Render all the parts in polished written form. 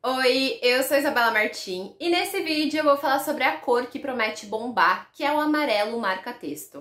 Oi, eu sou Isabela Martim e nesse vídeo eu vou falar sobre a cor que promete bombar, que é o amarelo marca-texto.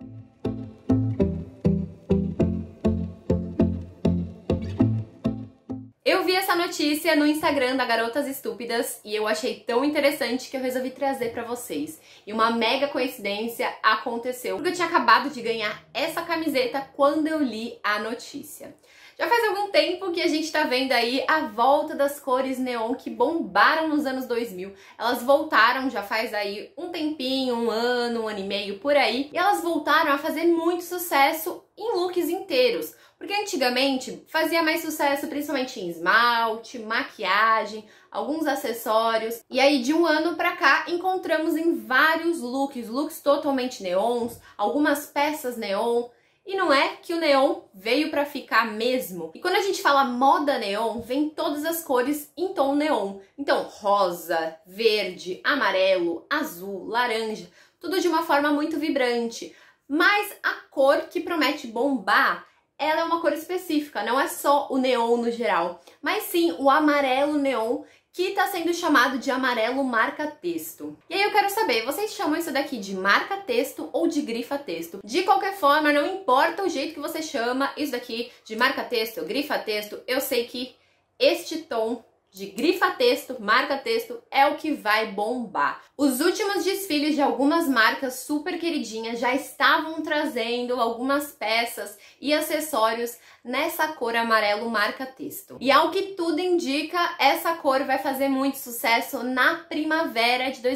Eu vi essa notícia no Instagram da Garotas Estúpidas e eu achei tão interessante que eu resolvi trazer pra vocês. E uma mega coincidência aconteceu, porque eu tinha acabado de ganhar essa camiseta quando eu li a notícia. Já faz algum tempo que a gente tá vendo aí a volta das cores neon que bombaram nos anos 2000. Elas voltaram já faz aí um tempinho, um ano e meio por aí. E elas voltaram a fazer muito sucesso em looks inteiros. Porque antigamente fazia mais sucesso principalmente em esmalte, maquiagem, alguns acessórios. E aí de um ano pra cá encontramos em vários looks totalmente neons, algumas peças neon. E não é que o neon veio pra ficar mesmo. E quando a gente fala moda neon, vem todas as cores em tom neon. Então rosa, verde, amarelo, azul, laranja, tudo de uma forma muito vibrante. Mas a cor que promete bombar, ela é uma cor específica, não é só o neon no geral, mas sim o amarelo neon, que está sendo chamado de amarelo marca-texto. E aí eu quero saber, vocês chamam isso daqui de marca-texto ou de grifa-texto? De qualquer forma, não importa o jeito que você chama isso daqui de marca-texto ou grifa-texto, eu sei que este tom de grifa-texto, marca-texto, é o que vai bombar. Os últimos desfiles de algumas marcas super queridinhas já estavam trazendo algumas peças e acessórios nessa cor amarelo marca-texto. E ao que tudo indica, essa cor vai fazer muito sucesso na primavera de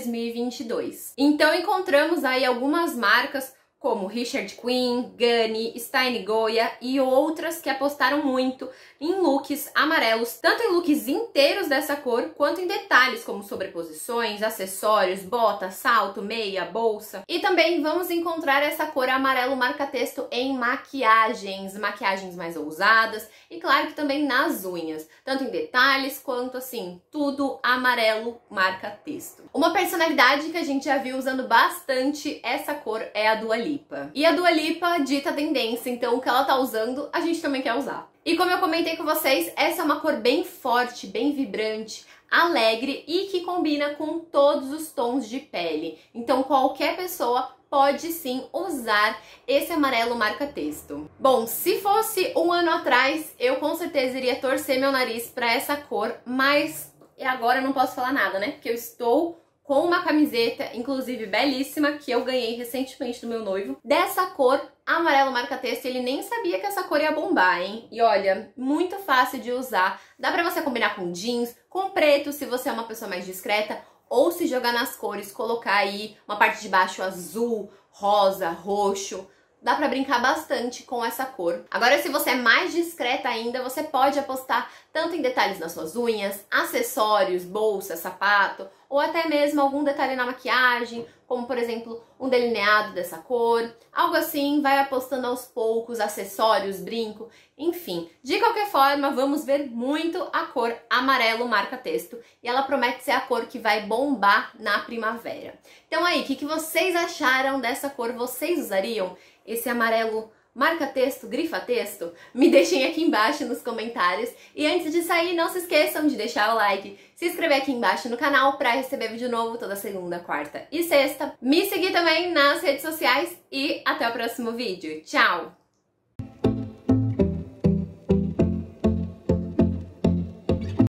2022. Então encontramos aí algumas marcas como Richard Quinn, Ganni, Stein Goya e outras que apostaram muito em looks amarelos, tanto em looks inteiros dessa cor, quanto em detalhes como sobreposições, acessórios, bota, salto, meia, bolsa. E também vamos encontrar essa cor amarelo marca-texto em maquiagens mais ousadas e claro que também nas unhas, tanto em detalhes quanto assim, tudo amarelo marca-texto. Uma personalidade que a gente já viu usando bastante essa cor é a Dua Lipa. E a Dua Lipa dita tendência, então o que ela tá usando, a gente também quer usar. E como eu comentei com vocês, essa é uma cor bem forte, bem vibrante, alegre e que combina com todos os tons de pele. Então qualquer pessoa pode sim usar esse amarelo marca-texto. Bom, se fosse um ano atrás, eu com certeza iria torcer meu nariz para essa cor, mas agora eu não posso falar nada, né? Porque eu estou com uma camiseta, inclusive belíssima, que eu ganhei recentemente do meu noivo, dessa cor amarelo marca-texto. Ele nem sabia que essa cor ia bombar, hein? E olha, muito fácil de usar. Dá pra você combinar com jeans, com preto, se você é uma pessoa mais discreta, ou se jogar nas cores, colocar aí uma parte de baixo azul, rosa, roxo. Dá pra brincar bastante com essa cor. Agora, se você é mais discreta ainda, você pode apostar tanto em detalhes nas suas unhas, acessórios, bolsa, sapato, ou até mesmo algum detalhe na maquiagem, como por exemplo, um delineado dessa cor. Algo assim, vai apostando aos poucos, acessórios, brinco, enfim. De qualquer forma, vamos ver muito a cor amarelo marca-texto. E ela promete ser a cor que vai bombar na primavera. Então aí, o que vocês acharam dessa cor? Vocês usariam esse amarelo marca-texto, grifa-texto? Me deixem aqui embaixo nos comentários. E antes de sair, não se esqueçam de deixar o like, se inscrever aqui embaixo no canal para receber vídeo novo toda segunda, quarta e sexta. Me seguir também nas redes sociais e até o próximo vídeo. Tchau!